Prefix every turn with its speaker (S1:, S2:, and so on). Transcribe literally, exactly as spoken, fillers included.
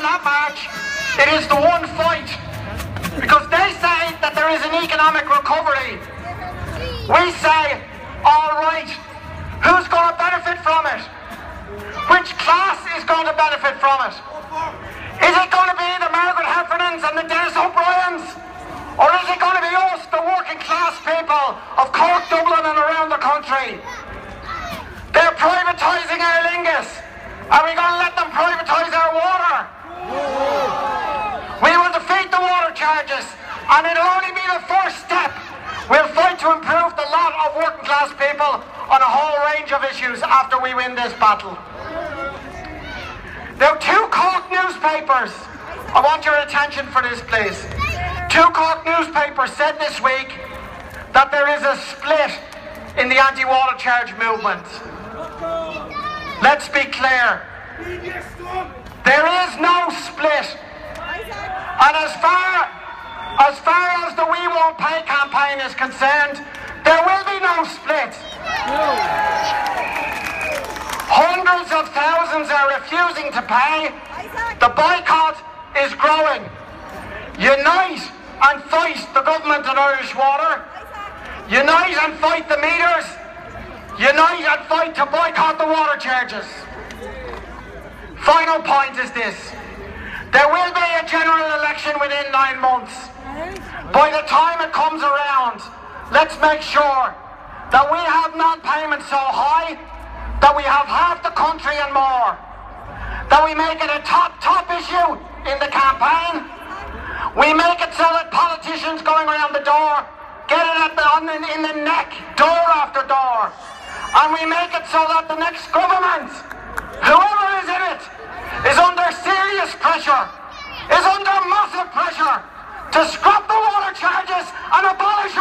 S1: that march, it is the one fight. Because they say that there is an economic recovery. We say, all right, who's going to benefit from it? Which class is going to benefit from it? Is it going to be the Margaret Heffernans and the Dennis O'Briens? Or is it going to be us, the working class people of Cork, Dublin and around the country? They're privatising Aer Lingus. Are we going to let them privatise our water? We will defeat the water charges, and it'll only be the first step. We'll fight to improve the lot of working class people on a whole range of issues after we win this battle. Now, two Cork newspapers, I want your attention for this, please. Two Cork newspapers said this week that there is a split in the anti-water charge movement. Let's be clear. There is no split. And as far as far as the We Won't Pay campaign is concerned, there will be no split. Hundreds of thousands are refusing to pay. The boycott is growing. Unite and fight the government of Irish Water. Unite and fight the meters. Unite and fight to boycott the water charges. Final point is this. There will be a general election within nine months. By the time it comes around, let's make sure that we have non-payment so high that we have half the country and more. That we make it a top, top issue in the campaign. We make it so that politicians going around the door get it at the, on the, in the neck, door after door. And we make it so that the next government, whoever is in it, is under serious pressure, is under massive pressure to scrap the water charges and abolish